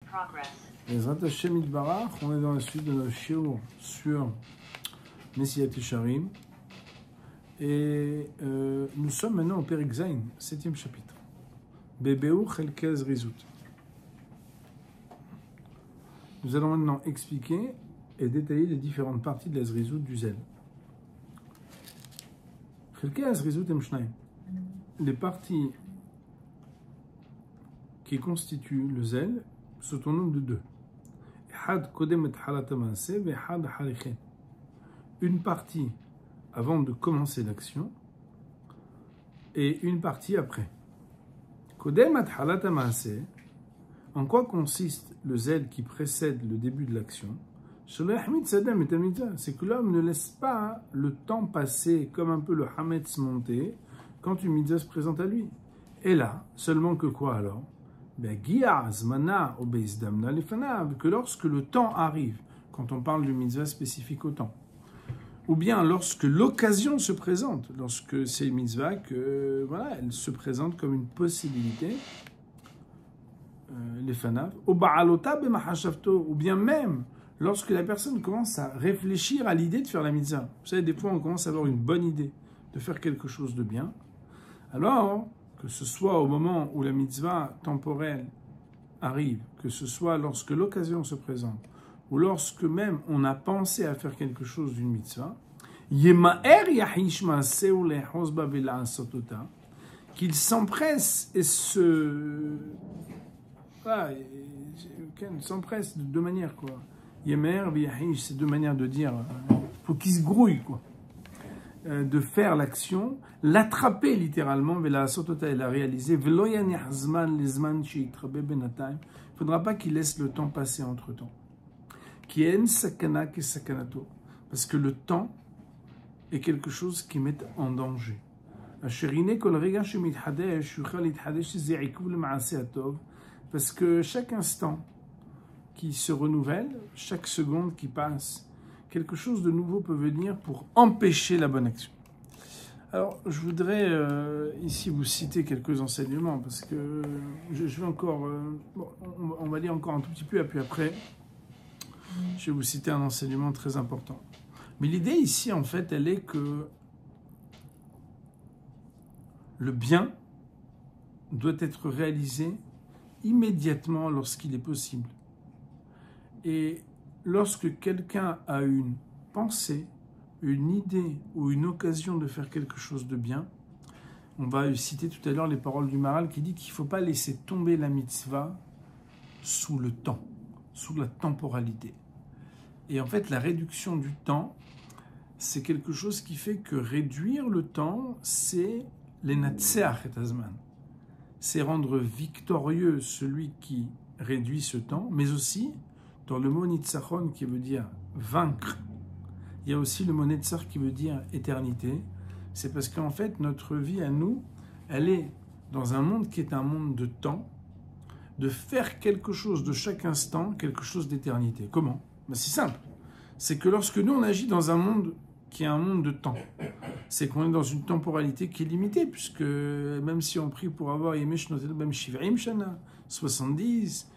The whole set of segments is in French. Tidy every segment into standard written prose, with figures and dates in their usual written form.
Ezrat Hashem Yitbarach, on est dans la suite de notre shiur sur Messiat Yesharim. Et nous sommes maintenant au Perek Zayin, 7e chapitre. Bebeu Chelkez Rizut. Nous allons maintenant expliquer et détailler les différentes parties de la Zrizut du zèle. Chelkez Rizut Emshnaim. Les parties qui constituent le zèle sont au nombre de deux. Une partie avant de commencer l'action et une partie après. En quoi consiste le zèle qui précède le début de l'action? C'est que l'homme ne laisse pas le temps passer comme un peu le hametz monter quand une mitzvah se présente à lui. Et là, seulement que quoi alors? Que lorsque le temps arrive, quand on parle de mitzvah spécifique au temps, ou bien lorsque l'occasion se présente, lorsque c'est une mitzvah que voilà, elle se présente comme une possibilité, les fanav, ou bien même lorsque la personne commence à réfléchir à l'idée de faire la mitzvah. Vous savez, des fois on commence à avoir une bonne idée de faire quelque chose de bien, alors que ce soit au moment où la mitzvah temporelle arrive, que ce soit lorsque l'occasion se présente, ou lorsque même on a pensé à faire quelque chose d'une mitzvah, qu'il s'empresse et s'empresse de deux manières, quoi. C'est deux manières de dire, faut qu'il se grouille, quoi. De faire l'action, l'attraper littéralement, et la réaliser. Il ne faudra pas qu'il laisse le temps passer entre temps. Parce que le temps est quelque chose qui met en danger. Parce que chaque instant qui se renouvelle, chaque seconde qui passe, quelque chose de nouveau peut venir pour empêcher la bonne action. Alors, je voudrais ici vous citer quelques enseignements, parce que je vais encore, on va lire encore un tout petit peu, et puis après, je vais vous citer un enseignement très important. Mais l'idée ici, en fait, elle est que le bien doit être réalisé immédiatement lorsqu'il est possible. Et lorsque quelqu'un a une pensée, une idée ou une occasion de faire quelque chose de bien, on va citer tout à l'heure les paroles du Maharal qui dit qu'il ne faut pas laisser tomber la mitzvah sous le temps, sous la temporalité. Et en fait, la réduction du temps, c'est quelque chose qui fait que réduire le temps, c'est l'enatseach et azman. C'est rendre victorieux celui qui réduit ce temps, mais aussi, dans le mot nitzachon qui veut dire vaincre, il y a aussi le mot netzach qui veut dire éternité. C'est parce qu'en fait, notre vie à nous, elle est dans un monde qui est un monde de temps, de faire quelque chose de chaque instant, quelque chose d'éternité. Comment? Ben, c'est simple. C'est que lorsque nous, on agit dans un monde qui est un monde de temps, c'est qu'on est dans une temporalité qui est limitée, puisque même si on prie pour avoir 70,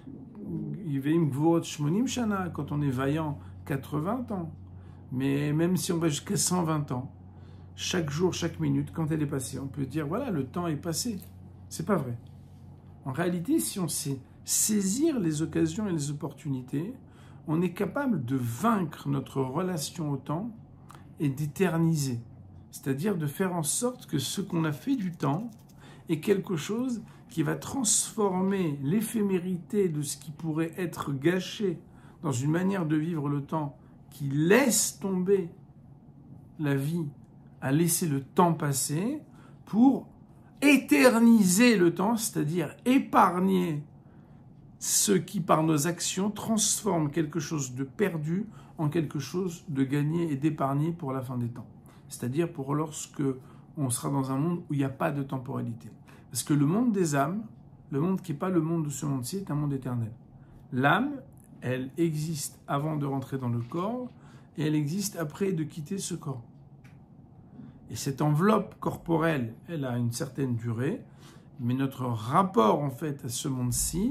quand on est vaillant, 80 ans, mais même si on va jusqu'à 120 ans, chaque jour, chaque minute, quand elle est passée, on peut dire, voilà, le temps est passé. C'est pas vrai. En réalité, si on sait saisir les occasions et les opportunités, on est capable de vaincre notre relation au temps et d'éterniser. C'est-à-dire de faire en sorte que ce qu'on a fait du temps est quelque chose qui va transformer l'éphémérité de ce qui pourrait être gâché dans une manière de vivre le temps qui laisse tomber la vie à laisser le temps passer pour éterniser le temps, c'est-à-dire épargner ce qui, par nos actions, transforme quelque chose de perdu en quelque chose de gagné et d'épargné pour la fin des temps. C'est-à-dire pour lorsque on sera dans un monde où il n'y a pas de temporalité. Parce que le monde des âmes, le monde qui n'est pas le monde de ce monde-ci, est un monde éternel. L'âme, elle existe avant de rentrer dans le corps et elle existe après de quitter ce corps. Et cette enveloppe corporelle, elle a une certaine durée, mais notre rapport en fait à ce monde-ci,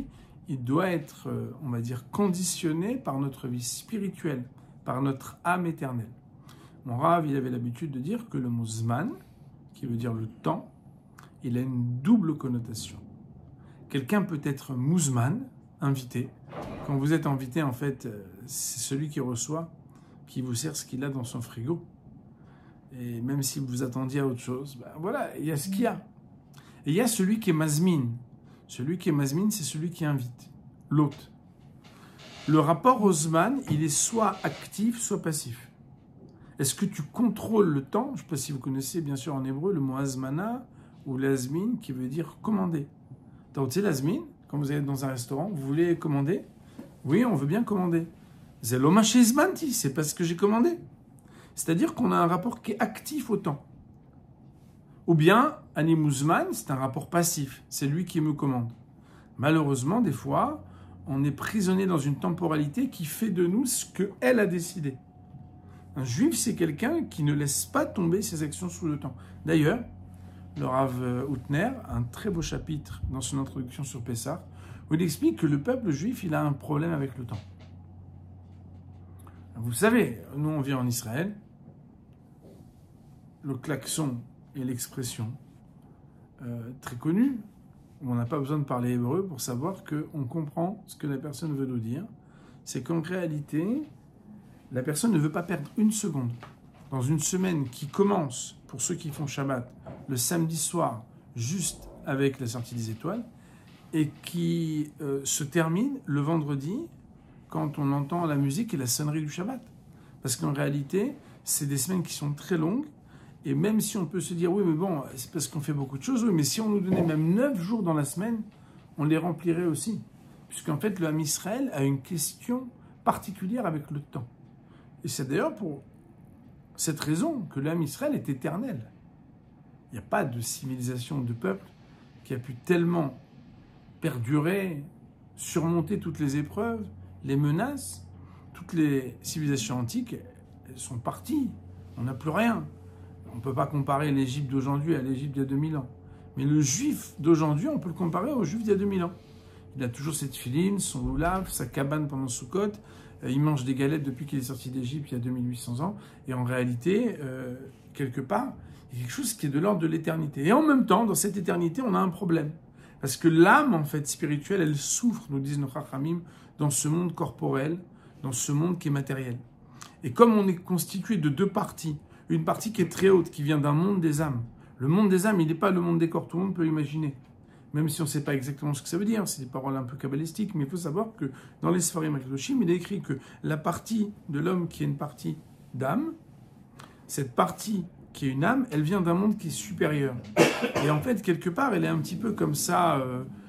il doit être, on va dire, conditionné par notre vie spirituelle, par notre âme éternelle. Mon Rav, il avait l'habitude de dire que le mot zman, qui veut dire le temps, il a une double connotation. Quelqu'un peut être mouzman, invité. Quand vous êtes invité, en fait, c'est celui qui reçoit, qui vous sert ce qu'il a dans son frigo. Et même si vous attendiez à autre chose, ben voilà, il y a ce qu'il y a. Et il y a celui qui est mazmin. Celui qui est mazmin, c'est celui qui invite l'hôte. Le rapport au zman, il est soit actif, soit passif. Est-ce que tu contrôles le temps? Je ne sais pas si vous connaissez, bien sûr, en hébreu, le mot azmana ou l'azmin, qui veut dire commander. Donc, tu sais, l'azmin, quand vous êtes dans un restaurant, vous voulez commander? Oui, on veut bien commander. Zeloma shezmanti, c'est parce que j'ai commandé. C'est-à-dire qu'on a un rapport qui est actif au temps. Ou bien, animuzman, c'est un rapport passif. C'est lui qui me commande. Malheureusement, des fois, on est prisonnier dans une temporalité qui fait de nous ce qu'elle a décidé. Un juif, c'est quelqu'un qui ne laisse pas tomber ses actions sous le temps. D'ailleurs, le Rav Houtner a un très beau chapitre dans son introduction sur Pessah, où il explique que le peuple juif, il a un problème avec le temps. Vous savez, nous on vit en Israël, le klaxon est l'expression très connue, où on n'a pas besoin de parler hébreu pour savoir qu'on comprend ce que la personne veut nous dire. C'est qu'en réalité, la personne ne veut pas perdre une seconde. Dans une semaine qui commence, pour ceux qui font Shabbat, le samedi soir, juste avec la sortie des étoiles, et qui se termine le vendredi, quand on entend la musique et la sonnerie du Shabbat. Parce qu'en réalité, c'est des semaines qui sont très longues, et même si on peut se dire, oui, mais bon, c'est parce qu'on fait beaucoup de choses, oui, mais si on nous donnait même 9 jours dans la semaine, on les remplirait aussi. Puisqu'en fait, le Ham Israël a une question particulière avec le temps. Et c'est d'ailleurs pour cette raison que le Ham Israël est éternel. Il n'y a pas de civilisation de peuple qui a pu tellement perdurer, surmonter toutes les épreuves, les menaces. Toutes les civilisations antiques, elles sont parties. On n'a plus rien. On ne peut pas comparer l'Égypte d'aujourd'hui à l'Égypte d'il y a 2000 ans. Mais le juif d'aujourd'hui, on peut le comparer au juif d'il y a 2000 ans. Il a toujours cette filine, son loulav, sa cabane pendant Sukkot. Il mange des galettes depuis qu'il est sorti d'Égypte il y a 2800 ans. Et en réalité, quelque part, il y a quelque chose qui est de l'ordre de l'éternité. Et en même temps, dans cette éternité, on a un problème. Parce que l'âme, en fait, spirituelle, elle souffre, nous disent nos chachamim, dans ce monde corporel, dans ce monde qui est matériel. Et comme on est constitué de deux parties, une partie qui est très haute, qui vient d'un monde des âmes. Le monde des âmes, il n'est pas le monde des corps, tout le monde peut l'imaginer. Même si on ne sait pas exactement ce que ça veut dire, c'est des paroles un peu kabbalistiques, mais il faut savoir que dans les Sfarim HaKadoshim, il est écrit que la partie de l'homme qui est une partie d'âme, cette partie qui est une âme, elle vient d'un monde qui est supérieur. Et en fait, quelque part, elle est un petit peu comme ça,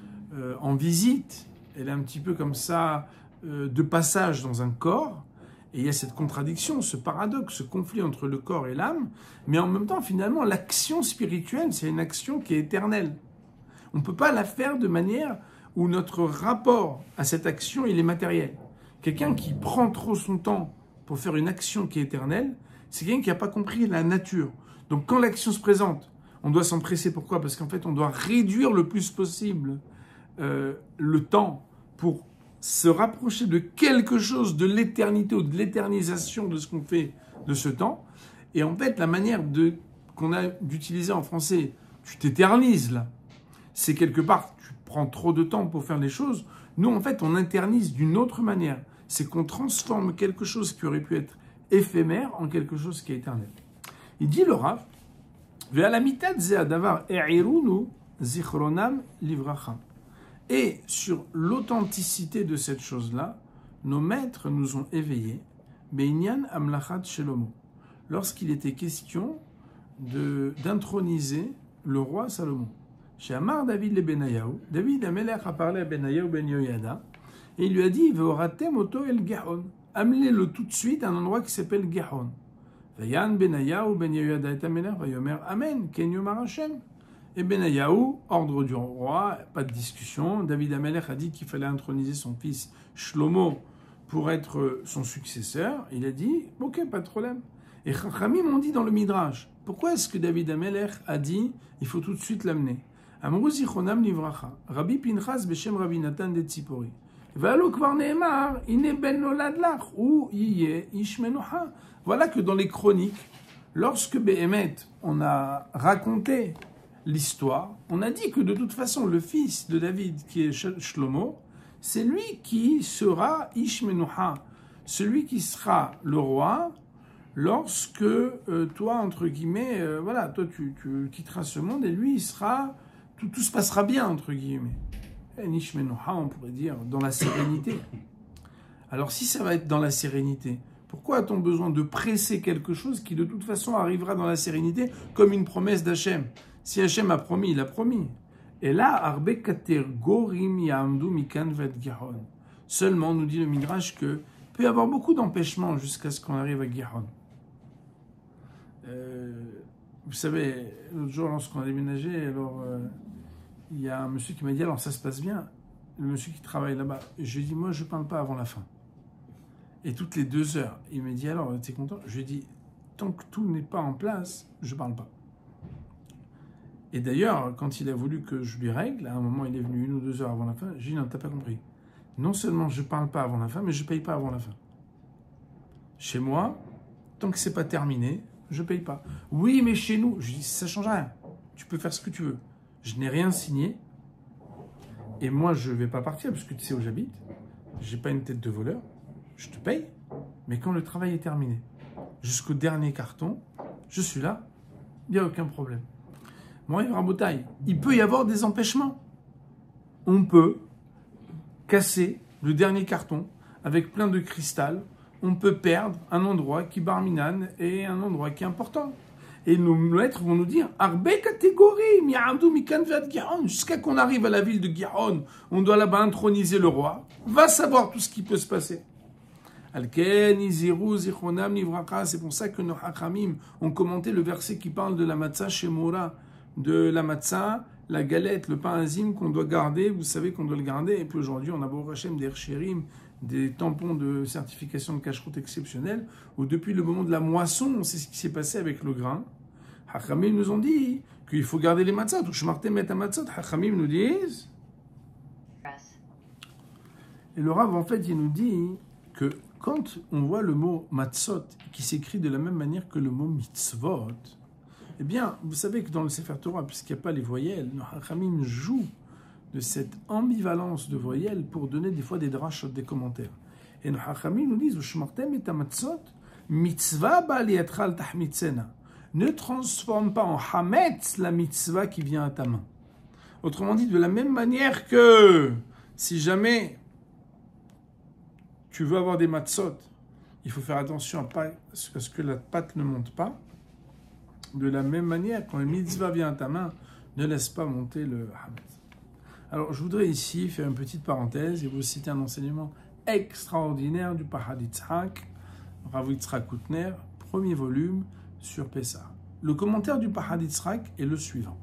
en visite, elle est un petit peu comme ça, de passage dans un corps, et il y a cette contradiction, ce paradoxe, ce conflit entre le corps et l'âme, mais en même temps, finalement, l'action spirituelle, c'est une action qui est éternelle. On ne peut pas la faire de manière où notre rapport à cette action, il est matériel. Quelqu'un qui prend trop son temps pour faire une action qui est éternelle, c'est quelqu'un qui n'a pas compris la nature. Donc quand l'action se présente, on doit s'empresser. Pourquoi? Parce qu'en fait, on doit réduire le plus possible le temps pour se rapprocher de quelque chose, de l'éternité ou de l'éternisation de ce qu'on fait de ce temps. Et en fait, la manière qu'on a d'utiliser en français, tu t'éternises là, c'est quelque part, tu prends trop de temps pour faire les choses. Nous, en fait, on internise d'une autre manière. C'est qu'on transforme quelque chose qui aurait pu être éphémère en quelque chose qui est éternel. Il dit le Rav, Ve'alamitat ze adavar e'irunu zichronam livracha. Et sur l'authenticité de cette chose-là, nos maîtres nous ont éveillés, Be'inyan amlachat shelomo, lorsqu'il était question d'introniser le roi Salomon. Chez Amar David le Benayahu, David Amelech a parlé à Benayahu ben Yoyada, et il lui a dit, Ve'oratem oto el Gahon, amenez-le tout de suite à un endroit qui s'appelle Gahon. Vayan Benayahu ben Yoyada et Amelech, Vayomer Amen, Ken Yomar Hashem. Et Benayahu, ordre du roi, pas de discussion. David Amelech a dit qu'il fallait introniser son fils Shlomo pour être son successeur. Il a dit, ok, pas de problème. Et Chachamim ont dit dans le Midrash, pourquoi est-ce que David Amelech a dit, il faut tout de suite l'amener? Amrou zichronam livracha. Rabbi Pinchas beshem Rabbi Natan de Tzipori. Voilà que dans les chroniques, lorsque Béhémet, on a raconté l'histoire, on a dit que de toute façon, le fils de David, qui est Shlomo, c'est lui qui sera Ish Menucha, celui qui sera le roi, lorsque toi, entre guillemets, voilà, toi tu quitteras ce monde et lui, il sera, tout se passera bien, entre guillemets. Et Ish Menucha, on pourrait dire, dans la sérénité. Alors si ça va être dans la sérénité, pourquoi a-t-on besoin de presser quelque chose qui de toute façon arrivera dans la sérénité comme une promesse d'Hachem? Si Hachem a promis, il a promis. Et là, Arbe Kater Gorim Yamdu Mikan Vet Gihon. Seulement, nous dit le Midrash que peut y avoir beaucoup d'empêchements jusqu'à ce qu'on arrive à Gihon. Vous savez, l'autre jour, lorsqu'on a déménagé, alors il y a un monsieur qui m'a dit, alors ça se passe bien, le monsieur qui travaille là-bas. Je lui ai dit, moi, je ne parle pas avant la fin. Et toutes les 2 heures, il m'a dit, alors, t'es content? Je lui ai dit, tant que tout n'est pas en place, je ne parle pas. Et d'ailleurs, quand il a voulu que je lui règle, à un moment, il est venu 1 ou 2 heures avant la fin, j'ai dit, non, t'as pas compris. Non seulement je ne parle pas avant la fin, mais je ne paye pas avant la fin. Chez moi, tant que ce n'est pas terminé, je ne paye pas. Oui, mais chez nous, je dis, ça ne change rien. Tu peux faire ce que tu veux. Je n'ai rien signé. Et moi, je ne vais pas partir, parce que tu sais où j'habite. Je n'ai pas une tête de voleur. Je te paye. Mais quand le travail est terminé, jusqu'au dernier carton, je suis là. Il n'y a aucun problème. Moi, Rabotaï, il peut y avoir des empêchements. On peut casser le dernier carton avec plein de cristal. On peut perdre un endroit qui barminan et un endroit qui est important. Et nos maîtres vont nous dire Arbe catégorie, mi'amdu mikan vat Gihon, jusqu'à qu'on arrive à la ville de Gihon, on doit là-bas introniser le roi. Va savoir tout ce qui peut se passer. Alken, Iziru, Zichronam, Nivraka, c'est pour ça que nos Hachamim ont commenté le verset qui parle de la matzah shemora, de la matzah, la galette, le pain azim qu'on doit garder, vous savez qu'on doit le garder, et puis aujourd'hui on a beau Hachem des Hersherim, des tampons de certification de cacheroute exceptionnelle, où depuis le moment de la moisson, on sait ce qui s'est passé avec le grain. Hachamim nous ont dit qu'il faut garder les matzot, ou shmartem et matzot. Hachamim nous disent, et le Rav en fait il nous dit que quand on voit le mot matzot qui s'écrit de la même manière que le mot mitzvot, eh bien, vous savez que dans le Sefer Torah, puisqu'il n'y a pas les voyelles, nos Hachamim jouent de cette ambivalence de voyelles pour donner des fois des drashot, des commentaires. Et nos Hachamim nous disent, Shmartem et matzot, mitzvah ba'aliyatra tahmitzena. Ne transforme pas en hametz la mitzvah qui vient à ta main. Autrement dit, de la même manière que si jamais tu veux avoir des matzot, il faut faire attention à ce que la pâte ne monte pas. De la même manière, quand le mitzvah vient à ta main, ne laisse pas monter le hametz. Alors, je voudrais ici faire une petite parenthèse et vous citer un enseignement extraordinaire du Pahad Yitzhak, Rav Yitzhak Koutner, premier volume sur Pessah. Le commentaire du Pahad Yitzhak est le suivant.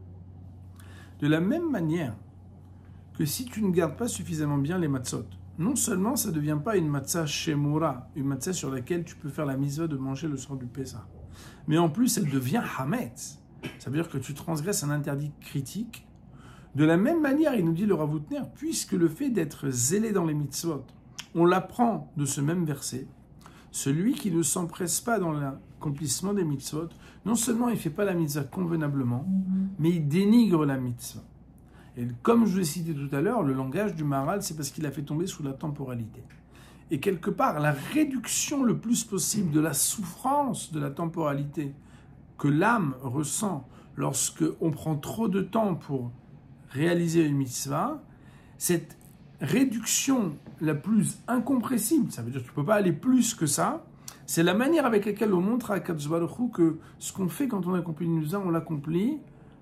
De la même manière que si tu ne gardes pas suffisamment bien les matzot, non seulement ça ne devient pas une matzah shemura, une matzah sur laquelle tu peux faire la mitzvah de manger le soir du Pessah, mais en plus elle devient hametz. Ça veut dire que tu transgresses un interdit critique. De la même manière, il nous dit le Rav Koutner, puisque le fait d'être zélé dans les mitzvot, on l'apprend de ce même verset, celui qui ne s'empresse pas dans l'accomplissement des mitzvot, non seulement il ne fait pas la mitzvah convenablement, mais il dénigre la mitzvah. Et comme je l'ai cité tout à l'heure, le langage du Maharal, c'est parce qu'il a fait tomber sous la temporalité. Et quelque part, la réduction le plus possible de la souffrance de la temporalité que l'âme ressent lorsque on prend trop de temps pour réaliser une mitzvah, cette réduction la plus incompressible, ça veut dire que tu ne peux pas aller plus que ça, c'est la manière avec laquelle on montre à Kadosh Baruch Hu que ce qu'on fait quand on accomplit une mitzvah, on l'accomplit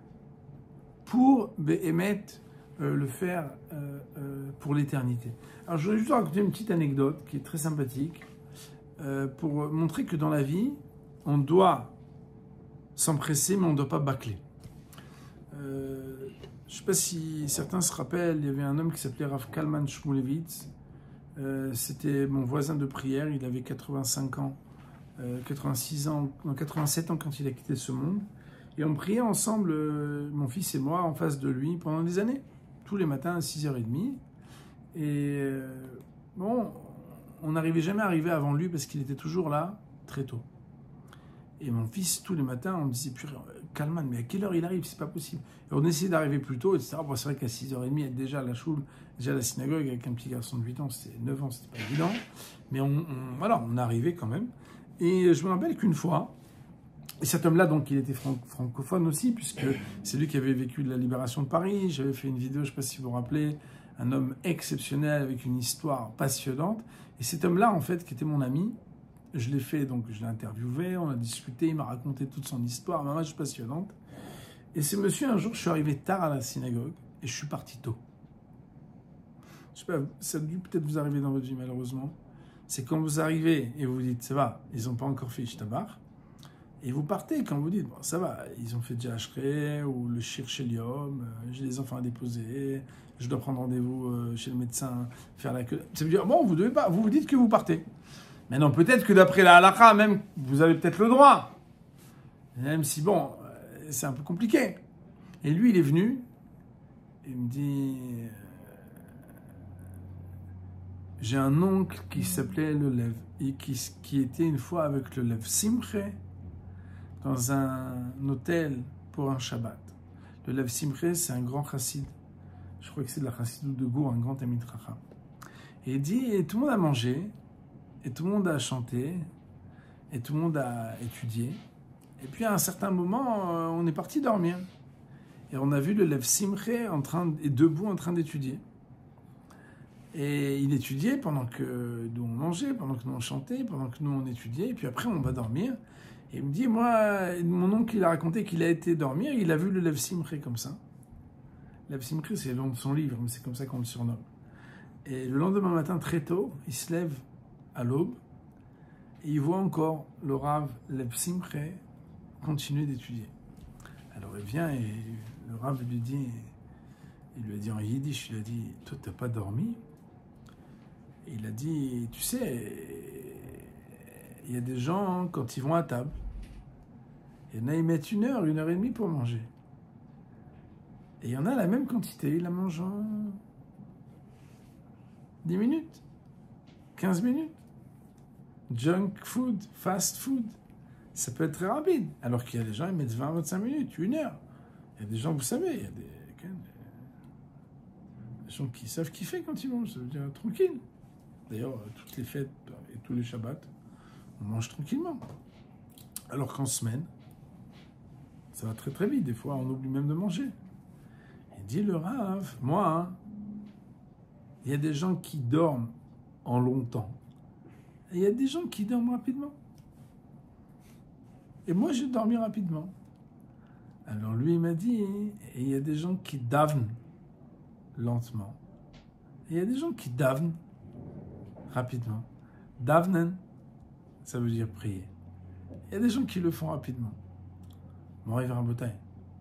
pour émettre le faire pour l'éternité. Alors je voudrais juste raconter une petite anecdote qui est très sympathique pour montrer que dans la vie, on doit s'empresser, mais on ne doit pas bâcler. Je ne sais pas si certains se rappellent, il y avait un homme qui s'appelait Rav Kalman Shmulevitz. C'était mon voisin de prière, il avait 85 ans, 86 ans, 87 ans quand il a quitté ce monde. Et on priait ensemble, mon fils et moi, en face de lui pendant des années, tous les matins à 6h30. Et bon, on n'arrivait jamais à arriver avant lui parce qu'il était toujours là très tôt. Et mon fils, tous les matins, on me disait, purée, Kalman, mais à quelle heure il arrive? C'est pas possible. Et on essayait d'arriver plus tôt, etc. Bon, c'est vrai qu'à 6h30, être déjà à la choule, déjà à la synagogue, avec un petit garçon de 8 ans, c'était 9 ans, c'était pas évident. Mais voilà, on arrivait quand même. Et je me rappelle qu'une fois, et cet homme-là, donc, il était francophone aussi, puisque c'est lui qui avait vécu de la libération de Paris. J'avais fait une vidéo, je ne sais pas si vous vous rappelez, un homme exceptionnel avec une histoire passionnante. Et cet homme-là, en fait, qui était mon ami, je l'ai fait, donc je l'ai interviewé, on a discuté, il m'a raconté toute son histoire, ma match passionnante. Et ce monsieur, un jour, je suis arrivé tard à la synagogue et je suis parti tôt. Je sais pas, ça a dû peut-être vous arriver dans votre vie, malheureusement. C'est quand vous arrivez et vous vous dites, ça va, ils n'ont pas encore fait Ishtabar. Et vous partez quand vous dites, bon, ça va, ils ont fait déjà Ashray ou le Shir Shelium, j'ai des enfants à déposer, je dois prendre rendez-vous chez le médecin, faire la queue. Ça veut dire, bon, vous devez pas, vous vous dites que vous partez. Maintenant, peut-être que d'après la halakha, même, vous avez peut-être le droit. Même si, bon, c'est un peu compliqué. Et lui, il est venu, il me dit, j'ai un oncle qui s'appelait le Lev, et qui était une fois avec le Lev Simche, dans un hôtel pour un Shabbat. Le Lev Simche, c'est un grand chassid. Je crois que c'est de la chassidou de Gour, un grand Talmid Chacham. Et il dit, et tout le monde a mangé, et tout le monde a chanté, et tout le monde a étudié. Et puis à un certain moment, on est parti dormir. Et on a vu le Lev Simche debout en train d'étudier. Et il étudiait pendant que nous on mangeait, pendant que nous on chantait, pendant que nous on étudiait. Et puis après, on va dormir. Et il me dit, moi, mon oncle, il a raconté qu'il a été dormir, il a vu le Lev Simche comme ça. Lev Simche, c'est le nom de son livre, mais c'est comme ça qu'on le surnomme. Et le lendemain matin, très tôt, il se lève à l'aube, et il voit encore le Rav Lev Simche continuer d'étudier. Alors il vient et le Rav lui dit, il lui a dit en yiddish, il a dit, toi t'as pas dormi? Et il a dit, tu sais, il y a des gens, quand ils vont à table, il y en a, ils mettent 1h, 1h30 pour manger. Et il y en a la même quantité, ils la mangent en 10 minutes, 15 minutes. Junk food, fast food, ça peut être très rapide. Alors qu'il y a des gens, ils mettent 20-25 minutes, 1 heure. Il y a des gens, vous savez, il y a des gens qui savent kiffer quand ils mangent, ça veut dire tranquille. D'ailleurs, toutes les fêtes et tous les Shabbats, on mange tranquillement. Alors qu'en semaine, ça va très très vite. Des fois, on oublie même de manger. Il dit le Rav, moi, il y a des gens qui dorment en longtemps. Et il y a des gens qui dorment rapidement. Et moi, j'ai dormi rapidement. Alors lui, il m'a dit, et il y a des gens qui davnent lentement. Et il y a des gens qui davnent rapidement. Davnen, ça veut dire prier. Il y a des gens qui le font rapidement. Bon, il va en bataille.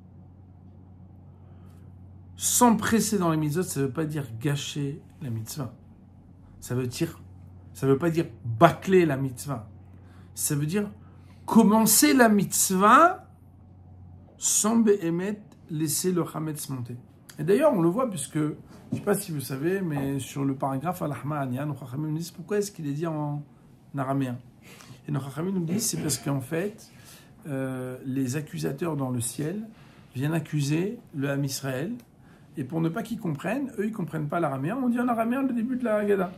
S'empresser dans les mitzvot, ça ne veut pas dire gâcher la mitzvah. Ça veut pas dire bâcler la mitzvah. Ça veut dire commencer la mitzvah sans béhémet laisser le chametz monter. Et d'ailleurs, on le voit puisque, je ne sais pas si vous savez, mais sur le paragraphe Al-Ahma Anya, nos chachamim nous disent pourquoi est-ce qu'il est dit en araméen. Et nos chachamim nous disent c'est parce qu'en fait, les accusateurs dans le ciel viennent accuser le Ham Israël. Et pour ne pas qu'ils comprennent, eux, ils ne comprennent pas l'araméen. On dit en araméen le début de la Haggadah.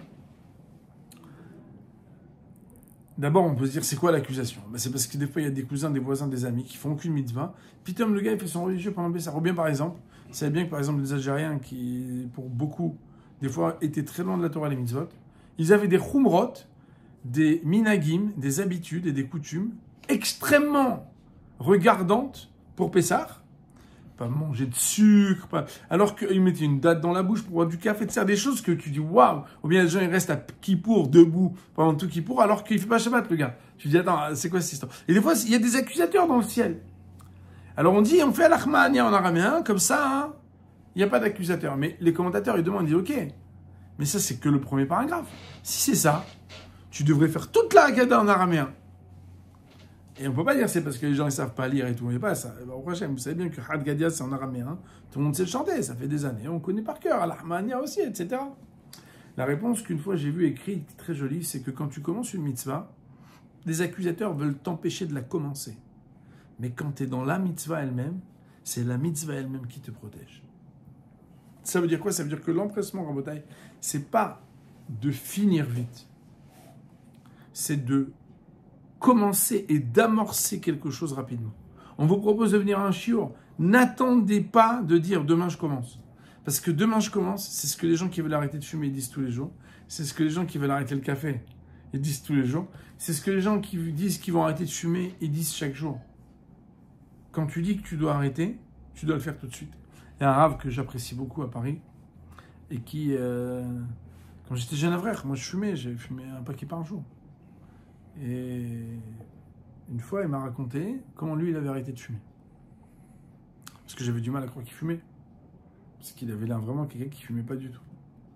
D'abord, on peut se dire, c'est quoi l'accusation? C'est parce que des fois, il y a des cousins, des voisins, des amis qui font aucune mitzvah. Puis, comme le gars, il fait son religieux pendant Pessah. Ou bien, par exemple, vous savez bien que, par exemple, les Algériens, qui, pour beaucoup, des fois, étaient très loin de la Torah et les mitzvot, ils avaient des chumrot, des minagim, des habitudes et des coutumes extrêmement regardantes pour Pessah. Pas manger de sucre, pas... alors qu'ils mettaient une date dans la bouche pour boire du café, de faire des choses que tu dis waouh, ou bien les gens ils restent à Kippour debout pendant tout Kippour alors qu'il ne fait pas Shabbat le gars. Tu dis attends, c'est quoi cette histoire? Et des fois il y a des accusateurs dans le ciel. Alors on dit on fait Al-Ahma Anya en araméen, comme ça hein, il n'y a pas d'accusateur. Mais les commentateurs ils demandent, ils disent ok, mais ça c'est que le premier paragraphe. Si c'est ça, tu devrais faire toute la Haggadah en araméen. Et on ne peut pas dire c'est parce que les gens ne savent pas lire et tout. Il n'y a pas ça. Au prochain, vous savez bien que Had Gadia, c'est en araméen. Tout le monde sait le chanter. Ça fait des années. On connaît par cœur. Al-Ahma Anya aussi, etc. La réponse qu'une fois j'ai vue écrite, très jolie, c'est que quand tu commences une mitzvah, les accusateurs veulent t'empêcher de la commencer. Mais quand tu es dans la mitzvah elle-même, c'est la mitzvah elle-même qui te protège. Ça veut dire quoi? Ça veut dire que l'empressement, Rabotai, c'est pas de finir vite. C'est de commencer et d'amorcer quelque chose rapidement. On vous propose de venir à un shiur. N'attendez pas de dire demain je commence. Parce que demain je commence, c'est ce que les gens qui veulent arrêter de fumer disent tous les jours. C'est ce que les gens qui veulent arrêter le café ils disent tous les jours. C'est ce que les gens qui disent qu'ils vont arrêter de fumer ils disent chaque jour. Quand tu dis que tu dois arrêter, tu dois le faire tout de suite. Il y a un rave que j'apprécie beaucoup à Paris et qui, quand j'étais jeune à Vrech, moi j'ai fumé un paquet par jour. Et une fois, il m'a raconté comment lui, il avait arrêté de fumer. Parce que j'avais du mal à croire qu'il fumait. Parce qu'il avait l'air vraiment quelqu'un qui fumait pas du tout.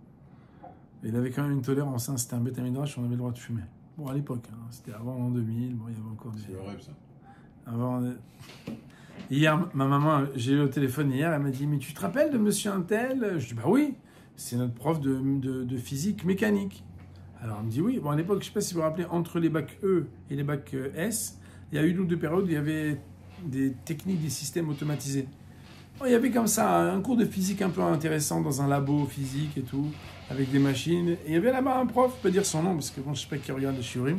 Et il avait quand même une tolérance, hein. C'était un bêta midrash, on avait le droit de fumer. Bon, à l'époque, hein. C'était avant l'an 2000, bon, il y avait encore des... C'est le rêve, ça. Avant... Hier, ma maman, j'ai eu au téléphone hier, elle m'a dit « Mais tu te rappelles de monsieur Untel ?» Je dis « Bah oui, c'est notre prof de physique mécanique. » Alors elle me dit « Oui, bon à l'époque, je ne sais pas si vous vous rappelez, entre les bacs E et les bacs S, il y a eu une ou deux périodes où il y avait des techniques, des systèmes automatisés. Bon, il y avait comme ça un cours de physique un peu intéressant dans un labo physique et tout, avec des machines. Et il y avait là-bas un prof, je peux dire son nom, parce que bon, je ne sais pas qui regarde les shiurim.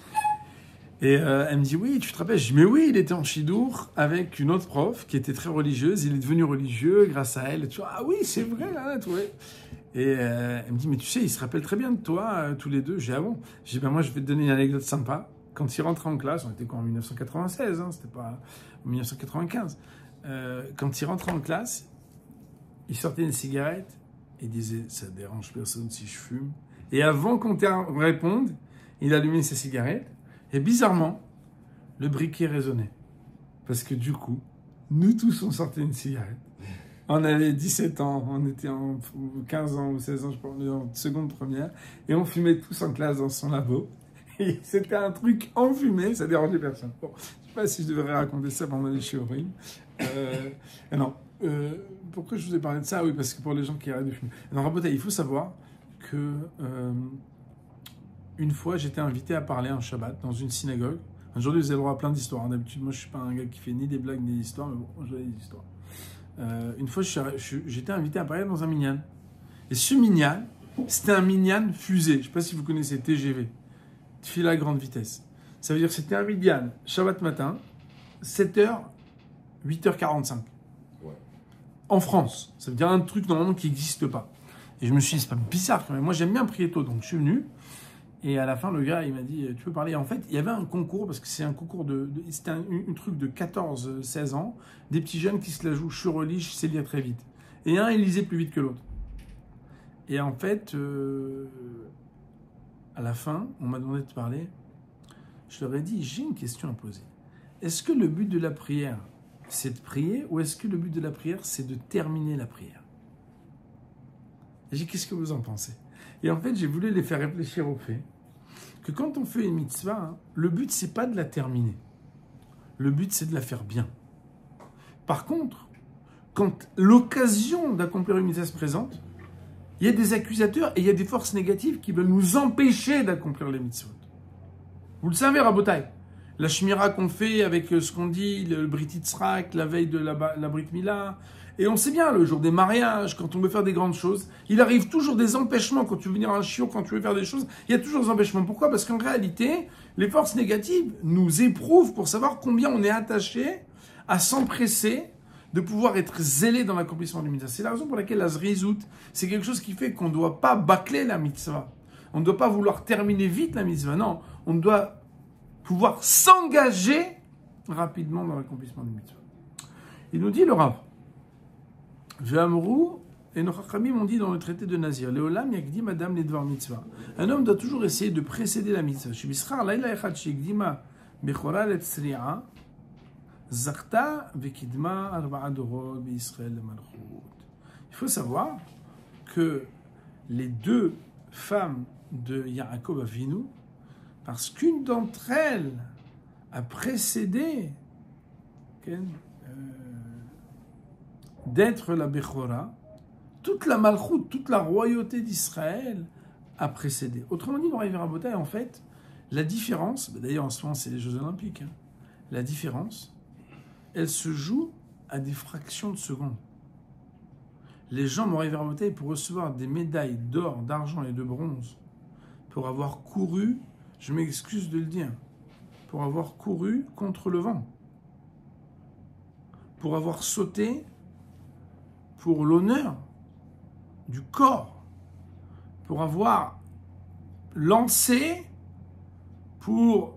Et elle me dit, oui, tu te rappelles? Je dis, mais oui, il était en chidour avec une autre prof qui était très religieuse. Il est devenu religieux grâce à elle. Et tu vois, ah oui, c'est vrai, là, tu vois. Et elle me dit, mais tu sais, il se rappelle très bien de toi, tous les deux. Je dis, ah bon? Je dis, ben moi, je vais te donner une anecdote sympa. Quand il rentrait en classe, on était quoi en 1996, hein, c'était pas en 1995. Quand il rentrait en classe, il sortait une cigarette et disait, ça dérange personne si je fume. Et avant qu'on réponde, il allumait sa cigarette. Et bizarrement, le briquet résonnait. Parce que du coup, nous tous, on sortait une cigarette. On avait 17 ans, on était en 15 ans ou 16 ans, je pense, en seconde première. Et on fumait tous en classe dans son labo. Et c'était un truc enfumé, ça dérangeait personne. Bon, je ne sais pas si je devrais raconter ça pendant les shiurim. Non. Pourquoi je vous ai parlé de ça? Oui, parce que pour les gens qui arrêtent de fumer. Alors, Rabotai, il faut savoir que... une fois, j'étais invité à parler un Shabbat dans une synagogue. Aujourd'hui, vous avez le droit à plein d'histoires. D'habitude, moi, je ne suis pas un gars qui fait ni des blagues ni des histoires, mais bon, j'ai des histoires. Une fois, j'étais invité à parler dans un minyan. Et ce minyan, c'était un minyan fusée. Je ne sais pas si vous connaissez TGV, file à grande vitesse. Ça veut dire que c'était un minyan, Shabbat matin, 7h, 8h45. Ouais. En France. Ça veut dire un truc normalement qui n'existe pas. Et je me suis dit, c'est pas bizarre quand même. Moi, j'aime bien prier tôt, donc je suis venu. Et à la fin, le gars, il m'a dit, tu peux parler. Et en fait, il y avait un concours, parce que c'est un concours c'était un truc de 14-16 ans, des petits jeunes qui se la jouent, je suis religieux, je sais lire très vite. Et un, il lisait plus vite que l'autre. Et en fait, à la fin, on m'a demandé de parler. Je leur ai dit, j'ai une question à poser. Est-ce que le but de la prière, c'est de prier, ou est-ce que le but de la prière, c'est de terminer la prière? Et j'ai dit, qu'est-ce que vous en pensez? Et en fait, j'ai voulu les faire réfléchir au fait que quand on fait une mitzvah, hein, le but, c'est pas de la terminer. Le but, c'est de la faire bien. Par contre, quand l'occasion d'accomplir une mitzvah se présente, il y a des accusateurs et il y a des forces négatives qui veulent nous empêcher d'accomplir les mitzvot. Vous le savez, Rabotai. La shmira qu'on fait avec ce qu'on dit, le Brit Yitzhak, la veille de la Brit Mila. Et on sait bien, le jour des mariages, quand on veut faire des grandes choses, il arrive toujours des empêchements. Quand tu veux venir à un shiur, quand tu veux faire des choses, il y a toujours des empêchements. Pourquoi? Parce qu'en réalité, les forces négatives nous éprouvent pour savoir combien on est attaché à s'empresser de pouvoir être zélé dans l'accomplissement du mitzvah. C'est la raison pour laquelle la zrizout, c'est quelque chose qui fait qu'on ne doit pas bâcler la mitzvah. On ne doit pas vouloir terminer vite la mitzvah. Non, on doit pouvoir s'engager rapidement dans l'accomplissement du mitzvah. Il nous dit le Rav, Ve'amrou, et nos chachamim ont dit dans le traité de Nazir, Leolam yakdim madame les devar mitzvah. Un homme doit toujours essayer de précéder la mitzvah. Shebishchar laila echad shekdima bechora letzri'a zakta vekidma arba'a dorot b'Yisrael lemalchut. Il faut savoir que les deux femmes de Yaakov Avinu, parce qu'une d'entre elles a précédé d'être la Bechora, toute la Malchut, toute la royauté d'Israël a précédé. Autrement dit, Moraï Rabotai, en fait, la différence, d'ailleurs en ce moment c'est les Jeux Olympiques, hein, la différence, elle se joue à des fractions de secondes. Les gens, Moraï Rabotai, pour recevoir des médailles d'or, d'argent et de bronze, pour avoir couru, je m'excuse de le dire, pour avoir couru contre le vent, pour avoir sauté pour l'honneur du corps, pour avoir lancé pour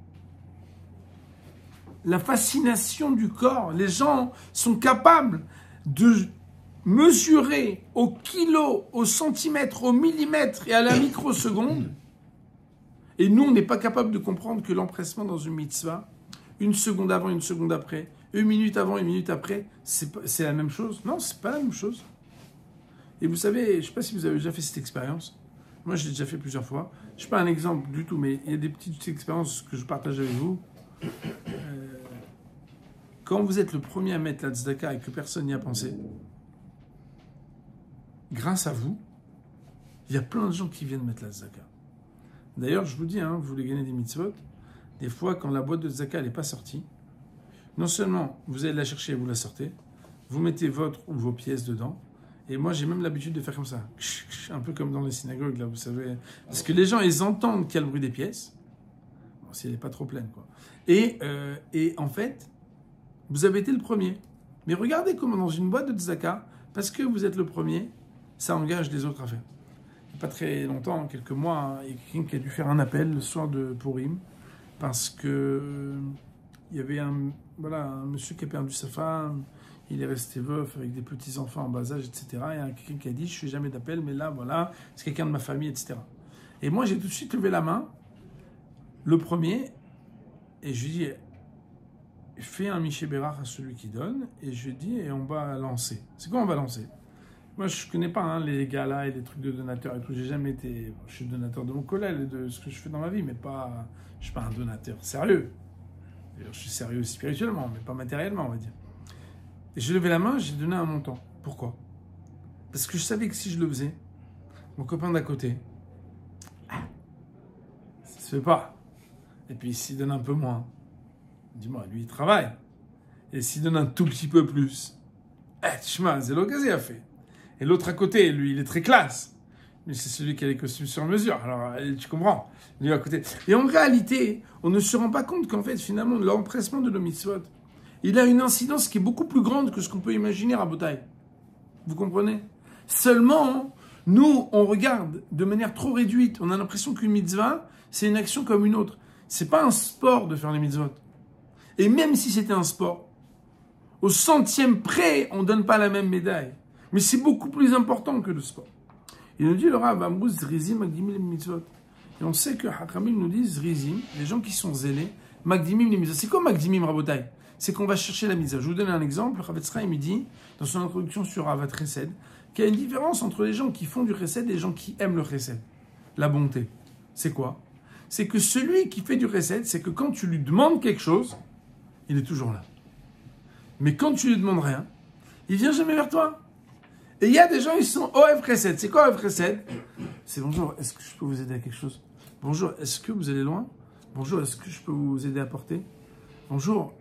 la fascination du corps. Les gens sont capables de mesurer au kilo, au centimètre, au millimètre et à la microseconde. Et nous, on n'est pas capable de comprendre que l'empressement dans une mitzvah, une seconde avant, une seconde après, une minute avant, une minute après, c'est la même chose. Non, c'est pas la même chose. Et vous savez, je ne sais pas si vous avez déjà fait cette expérience. Moi, je l'ai déjà fait plusieurs fois. Je ne suis pas un exemple du tout, mais il y a des petites expériences que je partage avec vous. Quand vous êtes le premier à mettre la tzedaka et que personne n'y a pensé, grâce à vous, il y a plein de gens qui viennent mettre la tzedaka. D'ailleurs, je vous dis, hein, vous voulez gagner des mitzvot, des fois, quand la boîte de tzedaka n'est pas sortie, non seulement vous allez la chercher et vous la sortez, vous mettez votre ou vos pièces dedans, et moi j'ai même l'habitude de faire comme ça, un peu comme dans les synagogues, là, vous savez, parce que les gens, ils entendent qu'il y a le bruit des pièces, bon, si elle n'est pas trop pleine, quoi. Et en fait, vous avez été le premier. Mais regardez comment dans une boîte de tzedaka, parce que vous êtes le premier, ça engage les autres à faire. Il n'y a pas très longtemps, quelques mois, il y a quelqu'un qui a dû faire un appel le soir de Purim, parce que il y avait un monsieur qui a perdu sa femme, il est resté veuf avec des petits-enfants en bas âge, etc. Et il y a quelqu'un qui a dit, je ne fais jamais d'appel, mais là, voilà, c'est quelqu'un de ma famille, etc. Et moi, j'ai tout de suite levé la main, le premier, et je lui dis, fais un Miché Bérard à celui qui donne, et je lui dis, et on va lancer. C'est quoi on va lancer? Moi, je ne connais pas hein, les galas et les trucs de donateurs et tout. J'ai jamais été... je suis donateur de mon collègue, de ce que je fais dans ma vie, mais pas... je ne suis pas un donateur sérieux. Je suis sérieux spirituellement, mais pas matériellement, on va dire. Et j'ai levé la main, j'ai donné un montant. Pourquoi? Parce que je savais que si je le faisais, mon copain d'à côté, ça se fait pas. Et puis s'il donne un peu moins, dis-moi, lui il travaille. Et s'il donne un tout petit peu plus, c'est l'occasion à fait. Et l'autre à côté, lui, il est très classe. Mais c'est celui qui a les costumes sur mesure. Alors, tu comprends, lui à côté. Et en réalité, on ne se rend pas compte qu'en fait, finalement, l'empressement de nos mitzvot, il a une incidence qui est beaucoup plus grande que ce qu'on peut imaginer à Botaï. Vous comprenez? Seulement, nous, on regarde de manière trop réduite. On a l'impression qu'une mitzvah, c'est une action comme une autre. C'est pas un sport de faire les mitzvot. Et même si c'était un sport, au centième près, on ne donne pas la même médaille. Mais c'est beaucoup plus important que le sport. Il nous dit, le Rav Amrou, Zrizim, Magdimim, les mitzvot. Et on sait que Hakamim nous dit, Zrizim, les gens qui sont zélés, Magdimim, les mitzvot. C'est quoi Magdimim, Rabotai? C'est qu'on va chercher la mitzvah. Je vous donne un exemple. Le Rav Etzra, il me dit, dans son introduction sur Avat Chesed, qu'il y a une différence entre les gens qui font du Chesed et les gens qui aiment le Chesed. La bonté. C'est quoi? C'est que celui qui fait du Chesed, c'est que quand tu lui demandes quelque chose, il est toujours là. Mais quand tu lui demandes rien, il vient jamais vers toi. Et il y a des gens, ils sont OF Chesed. C'est quoi OF Chesed? C'est bonjour, est-ce que je peux vous aider à quelque chose? Bonjour, est-ce que vous allez loin? Bonjour, est-ce que je peux vous aider à porter? Bonjour,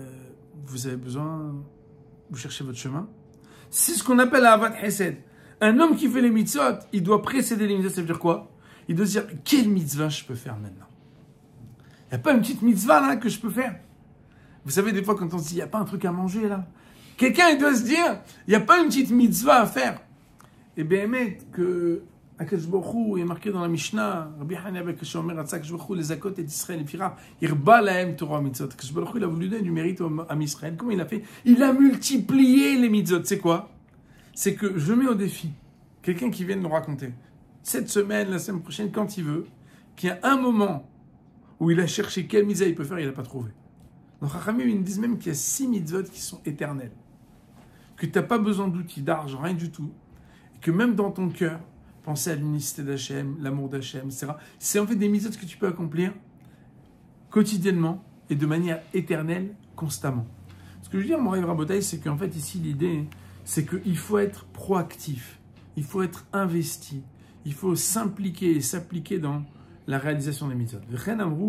vous avez besoin, vous cherchez votre chemin? C'est ce qu'on appelle Avat Chesed. Un homme qui fait les mitzvot, il doit précéder les mitzvot. Ça veut dire quoi? Il doit se dire, quelle mitzvah je peux faire maintenant? Il n'y a pas une petite mitzvah là que je peux faire? Vous savez, des fois, quand on se dit, il n'y a pas un truc à manger là? Quelqu'un, il doit se dire, il n'y a pas une petite mitzvah à faire. Et bien, que Akadosh Baruch Hu, il est marqué dans la Mishnah, Rabbi Hanina ben Kasha Omer, Akadosh Baruch Hu, les Zakot et d'Israël, Fira, Irba lahem Torah mitzvot. Akadosh Baruch Hu, il a voulu donner du mérite à Israël. Comment il a fait? Il a multiplié les mitzvot. C'est quoi? C'est que je mets au défi quelqu'un qui vient nous raconter, cette semaine, la semaine prochaine, quand il veut, qu'il y a un moment où il a cherché quelle mitzvah il peut faire, il n'a pas trouvé. Donc, Chachamim, ils nous disent même qu'il y a 6 mitzvot qui sont éternels. Que tu n'as pas besoin d'outils, d'argent, rien du tout. Et que même dans ton cœur, penser à l'unicité d'Hachem, l'amour d'Hachem, etc. C'est en fait des mitzvot que tu peux accomplir quotidiennement et de manière éternelle, constamment. Ce que je veux dire, mon rêve Rabotai, c'est qu'en fait, ici, l'idée, c'est qu'il faut être proactif. Il faut être investi. il faut s'impliquer et s'appliquer dans la réalisation des mitzvot. Donc,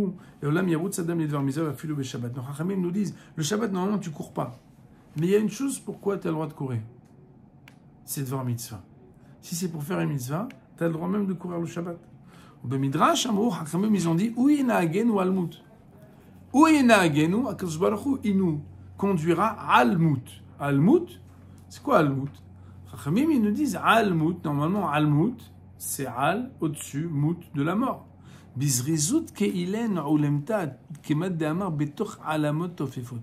Chachamim nous disent, le Shabbat, normalement, tu ne cours pas. Mais il y a une chose pourquoi tu as le droit de courir. C'est de voir mitzvah. Si c'est pour faire une mitzvah, tu as le droit même de courir le Shabbat. Au Midrash, Chachamim, ils ont dit, Ouye na'agenu almut. Ouye na'agenu, Akadosh Baruch Hu, il nous conduira almut. Almut, c'est quoi almut? Chachamim, ils nous disent almut. Normalement, almut, c'est al, au-dessus, mout, de la mort. Bizrizut keilen ulemta kemad de amar betoch alamot tofefot.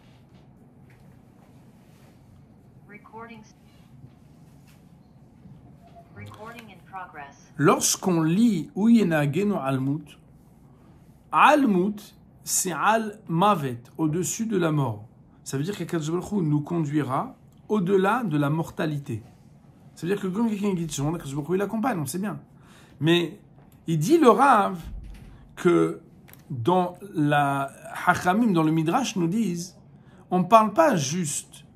Lorsqu'on lit Uyena Geno Almut, Almut, c'est Al Mavet, au-dessus de la mort. Ça veut dire qu'Akadosh Baruch Hu nous conduira au-delà de la mortalité. Ça veut dire que quand quelqu'un quitte ce monde, Akadosh Baruch Hu l'accompagne, on sait bien. Mais il dit le Rav que dans la Hachamim, dans le Midrash, nous disent, on ne parle pas juste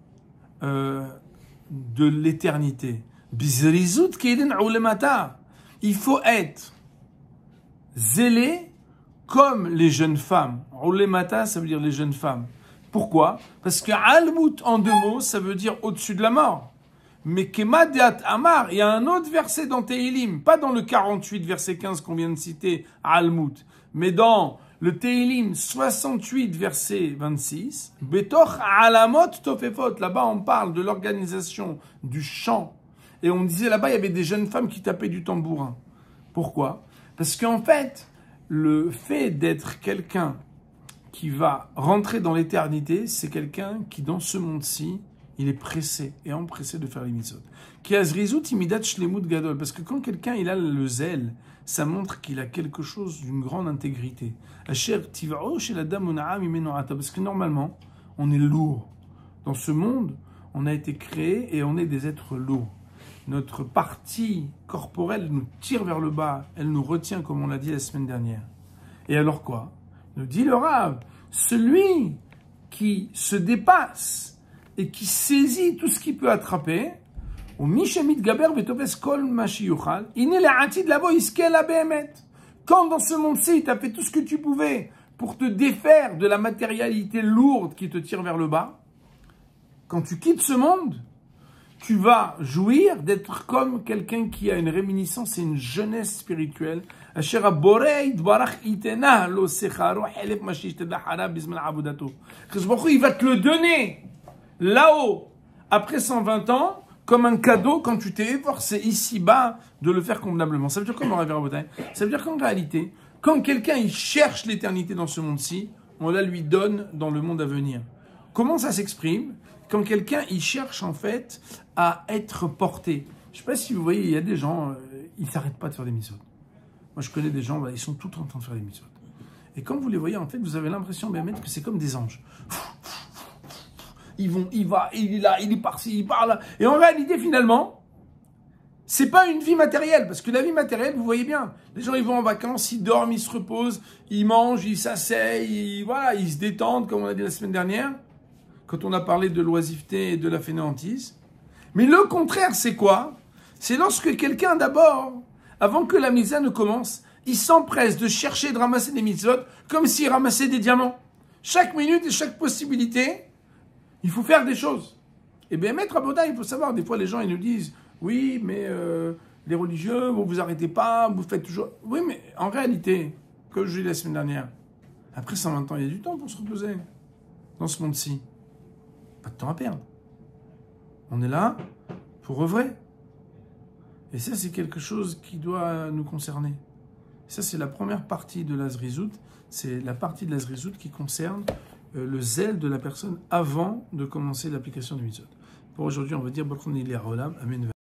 de l'éternité. Bizrizut keiden ulemata. Il faut être zélé comme les jeunes femmes. Ulemata, ça veut dire les jeunes femmes. Pourquoi? Parce que almut, en deux mots, ça veut dire au-dessus de la mort. Mais Kemadiat Amar, il y a un autre verset dans Tehilim, pas dans le 48, verset 15 qu'on vient de citer, Almut, mais dans le Tehilim 68, verset 26, Betoch Alamot Tofefot, là-bas on parle de l'organisation du chant. Et on disait là-bas, il y avait des jeunes femmes qui tapaient du tambourin. Pourquoi? Parce qu'en fait, le fait d'être quelqu'un qui va rentrer dans l'éternité, c'est quelqu'un qui, dans ce monde-ci, il est pressé et empressé de faire les mitzvot. Parce que quand quelqu'un il a le zèle, ça montre qu'il a quelque chose d'une grande intégrité. Parce que normalement, on est lourd. Dans ce monde, on a été créé et on est des êtres lourds. Notre partie corporelle nous tire vers le bas, elle nous retient comme on l'a dit la semaine dernière. Et alors quoi? Nous dit le Rav, celui qui se dépasse et qui saisit tout ce qu'il peut attraper, quand dans ce monde-ci, tu as fait tout ce que tu pouvais pour te défaire de la matérialité lourde qui te tire vers le bas, quand tu quittes ce monde, tu vas jouir d'être comme quelqu'un qui a une réminiscence et une jeunesse spirituelle. Il va te le donner là-haut, après 120 ans, comme un cadeau quand tu t'es efforcé ici-bas de le faire convenablement. Ça veut dire quoi, mon révérend Botaï? Ça veut dire qu'en réalité, quand quelqu'un il cherche l'éternité dans ce monde-ci, on la lui donne dans le monde à venir. Comment ça s'exprime? Quand quelqu'un il cherche en fait à être porté. Je ne sais pas si vous voyez, il y a des gens, ils ne s'arrêtent pas de faire des mitzvot. Moi je connais des gens, ils sont tout en train de faire des mitzvot. Et quand vous les voyez, en fait, vous avez l'impression que c'est comme des anges. Il est là, il est par-ci, il part là. Et en réalité, finalement, c'est pas une vie matérielle. Parce que la vie matérielle, vous voyez bien, les gens, ils vont en vacances, ils dorment, ils se reposent, ils mangent, ils s'asseyent, ils se détendent, comme on a dit la semaine dernière, quand on a parlé de l'oisiveté et de la fainéantise. Mais le contraire, c'est quoi? C'est lorsque quelqu'un, d'abord, avant que la mitzvah ne commence, il s'empresse de chercher de ramasser des mitzvot comme s'il ramassait des diamants. Chaque minute et chaque possibilité, il faut faire des choses. Et bien, Maître Aboda, il faut savoir, des fois les gens ils nous disent, oui, mais les religieux, vous vous arrêtez pas, vous faites toujours... Oui, mais en réalité, comme je l'ai dit la semaine dernière, après 120 ans, il y a du temps pour se reposer dans ce monde-ci. Pas de temps à perdre. On est là pour œuvrer. Et ça, c'est quelque chose qui doit nous concerner. Ça, c'est la première partie de la Zrizout. C'est la partie de la Zrizout qui concerne le zèle de la personne avant de commencer l'application du mitzvot. Pour aujourd'hui, on va dire Baruch Hu Olam. Amen.